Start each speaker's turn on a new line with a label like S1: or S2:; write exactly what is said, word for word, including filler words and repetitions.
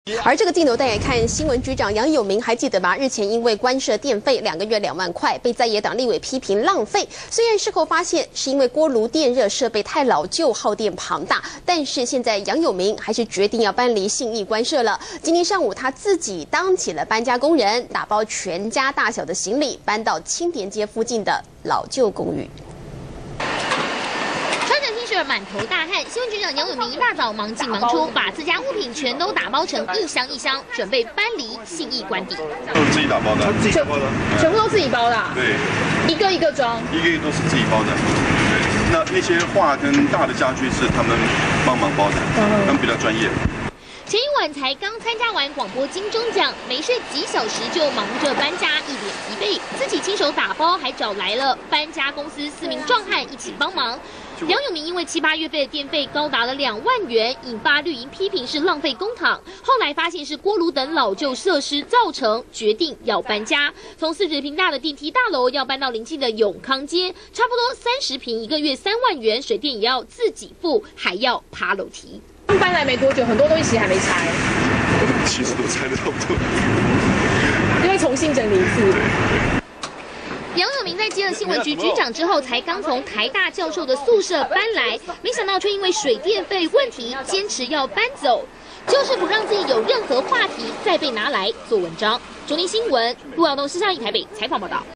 S1: 而这个镜头带来看，新闻局长杨永明还记得吧？日前因为官设电费两个月两万块，被在野党立委批评浪费。虽然事后发现是因为锅炉电热设备太老旧，耗电庞大，但是现在杨永明还是决定要搬离信义官舍了。今天上午他自己当起了搬家工人，打包全家大小的行李，搬到青田街附近的老旧公寓。
S2: 满头大汗，新闻局长杨永明一大早忙进忙出，把自家物品全都打包成一箱一箱，准备搬离信义官邸。
S3: 都是自己打包的，自己打包的，
S4: 全部都自己包的、啊。
S3: 对，
S4: 一个一个装，
S3: 一个一个都是自己包的。对，那那些画跟大的家具是他们帮忙包的，他们比较专业。
S2: 前一晚才刚参加完广播金钟奖，没睡几小时就忙着搬家，一脸疲惫。自己亲手打包，还找来了搬家公司四名壮汉一起帮忙。杨永明因为七八月份的电费高达了两万元，引发绿营批评是浪费公帑。后来发现是锅炉等老旧设施造成，决定要搬家。从四十平大的电梯大楼要搬到邻近的永康街，差不多三十平，一个月三万元，水电也要自己付，还要爬楼梯。
S4: 搬来没多久，很多东西其实还没拆，
S3: 其实都拆的差不多，
S4: 因为重新整理一次。
S2: 杨永明在接了新闻局局长之后，才刚从台大教授的宿舍搬来，没想到却因为水电费问题，坚持要搬走，就是不让自己有任何话题再被拿来做文章。中天新闻陆耀东、施夏义台北采访报道。